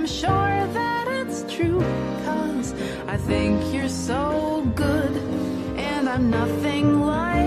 I'm sure that it's true, 'cause I think you're so good, and I'm nothing like